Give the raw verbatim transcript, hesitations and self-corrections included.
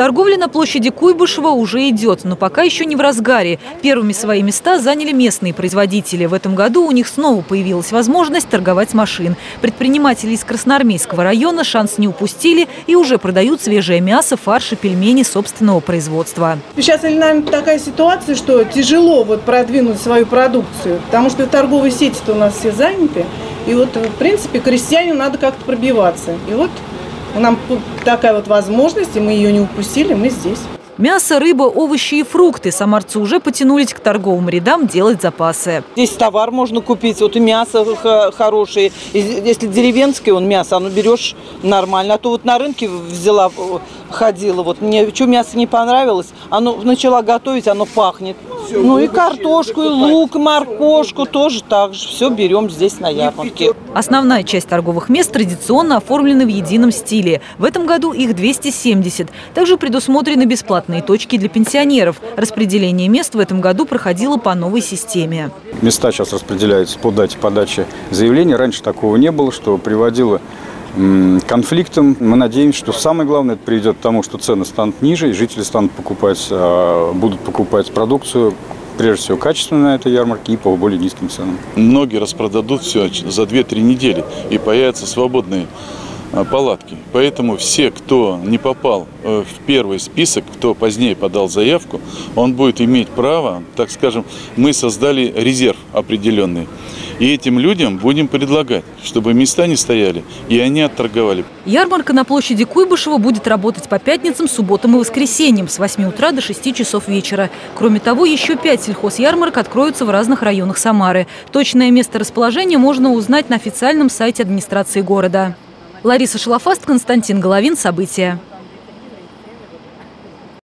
Торговля на площади Куйбышева уже идет, но пока еще не в разгаре. Первыми свои места заняли местные производители. В этом году у них снова появилась возможность торговать с машин. Предприниматели из Красноармейского района шанс не упустили и уже продают свежее мясо, фарш и пельмени собственного производства. Сейчас, наверное, такая ситуация, что тяжело вот продвинуть свою продукцию, потому что торговые сети-то у нас все заняты. И вот, в принципе, крестьянину надо как-то пробиваться. И вот нам такая вот возможность, и мы ее не упустили, мы здесь. Мясо, рыба, овощи и фрукты. Самарцы уже потянулись к торговым рядам делать запасы. Здесь товар можно купить, вот и мясо хорошее. Если деревенское, он мясо, оно берешь нормально. А то вот на рынке взяла, ходила, вот мне что мясо не понравилось, оно начала готовить, оно пахнет. Ну и картошку, и лук, моркошку тоже так же. Все берем здесь на ярмарке. Основная часть торговых мест традиционно оформлены в едином стиле. В этом году их двести семьдесят. Также предусмотрены бесплатные точки для пенсионеров. Распределение мест в этом году проходило по новой системе. Места сейчас распределяются по дате подачи заявления. Раньше такого не было, что приводило к конфликтам. Мы надеемся, что самое главное, это приведет к тому, что цены станут ниже, и жители станут покупать, будут покупать продукцию, прежде всего, качественную на этой ярмарке и по более низким ценам. Многие распродадут все за две-три недели, и появятся свободные палатки. Поэтому все, кто не попал в первый список, кто позднее подал заявку, он будет иметь право, так скажем, мы создали резерв определенный. И этим людям будем предлагать, чтобы места не стояли, и они отторговали. Ярмарка на площади Куйбышева будет работать по пятницам, субботам и воскресеньям с восьми утра до шести часов вечера. Кроме того, еще пять сельхозярмарок откроются в разных районах Самары. Точное место расположения можно узнать на официальном сайте администрации города. Лариса Шалафаст, Константин Головин. События.